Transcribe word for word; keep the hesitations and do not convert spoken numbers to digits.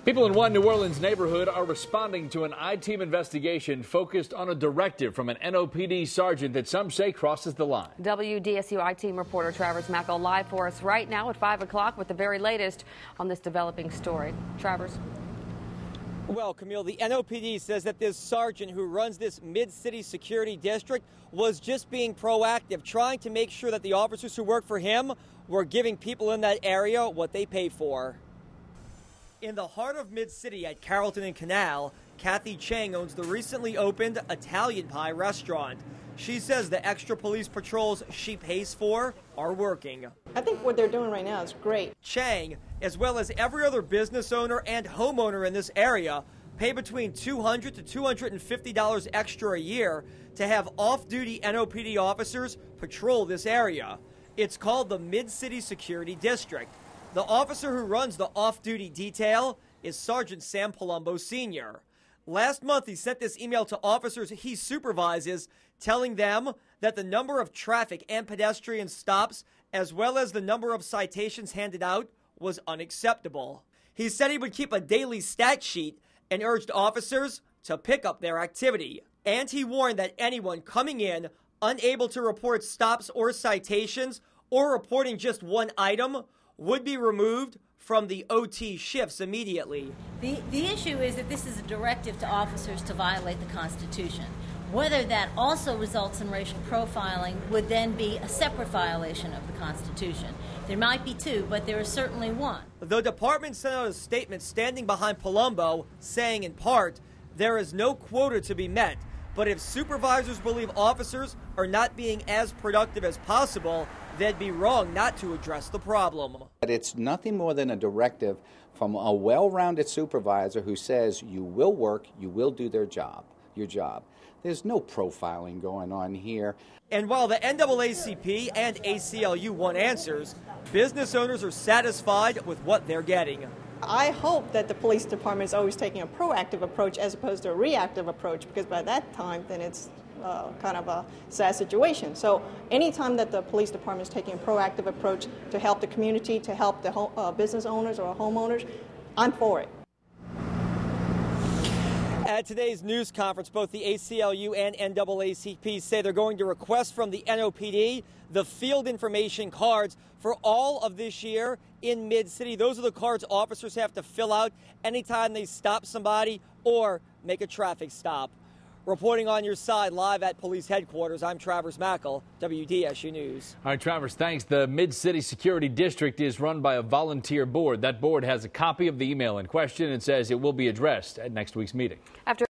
People in one New Orleans neighborhood are responding to an I-team investigation focused on a directive from an N O P D sergeant that some say crosses the line. W D S U I-team reporter Travers Mackel live for us right now at five o'clock with the very latest on this developing story. Travers. Well, Camille, the N O P D says that this sergeant who runs this mid-city security district was just being proactive, trying to make sure that the officers who work for him were giving people in that area what they pay for. In the heart of Mid-City at Carrollton and Canal, Kathy Chang owns the recently opened Italian Pie restaurant. She says the extra police patrols she pays for are working. I think what they're doing right now is great. Chang, as well as every other business owner and homeowner in this area, pay between two hundred dollars to two hundred fifty dollars extra a year to have off-duty N O P D officers patrol this area. It's called the Mid-City Security District. The officer who runs the off-duty detail is Sergeant Sam Palumbo Senior Last month, he sent this email to officers he supervises, telling them that the number of traffic and pedestrian stops, as well as the number of citations handed out, was unacceptable. He said he would keep a daily stat sheet and urged officers to pick up their activity. And he warned that anyone coming in unable to report stops or citations, or reporting just one item, would be removed from the O T shifts immediately. The, the issue is that this is a directive to officers to violate the Constitution. Whether that also results in racial profiling would then be a separate violation of the Constitution. There might be two, but there is certainly one. The department sent out a statement standing behind Palumbo, saying in part, there is no quota to be met, but if supervisors believe officers are not being as productive as possible, they'd be wrong not to address the problem. It's nothing more than a directive from a well-rounded supervisor who says you will work, you will do their job, your job. There's no profiling going on here. And while the N double A C P and A C L U want answers, business owners are satisfied with what they're getting. I hope that the police department is always taking a proactive approach as opposed to a reactive approach, because by that time, then it's uh, kind of a sad situation. So anytime that the police department is taking a proactive approach to help the community, to help the home, uh, business owners or homeowners, I'm for it. At today's news conference, both the A C L U and N double A C P say they're going to request from the N O P D the field information cards for all of this year in Mid-City. Those are the cards officers have to fill out anytime they stop somebody or make a traffic stop. Reporting on your side live at police headquarters, I'm Travers Mackel, W D S U News. All right, Travers, thanks. The Mid-City Security District is run by a volunteer board. That board has a copy of the email in question and says it will be addressed at next week's meeting. After